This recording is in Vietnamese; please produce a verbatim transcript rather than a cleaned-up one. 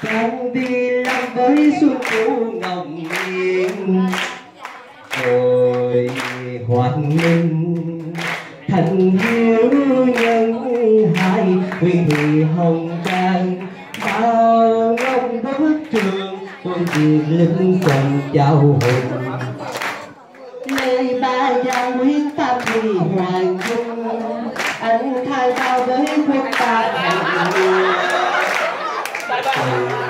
Càng đi làm với xuân cũ ngọc nghiêng rồi hoan nghênh thành hiếu nhân hai quyền thị hồng trang bao ngọc bức trường quân diệt linh quần chào hùng lời ba gia nguyễn tam thì hoàng dung anh thay bao với quân ta thành